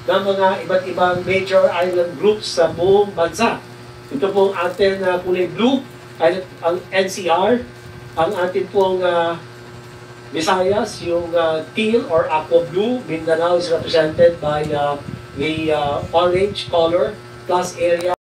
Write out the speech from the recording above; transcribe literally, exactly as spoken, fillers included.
ng mga iba't ibang major island groups sa buong bansa. Ito pong ating uh, kulay blue, ay, ang N C R, ang ating pong uh, Visayas, yung uh, teal or aqua blue. Mindanao is represented by uh, the uh, orange color plus area.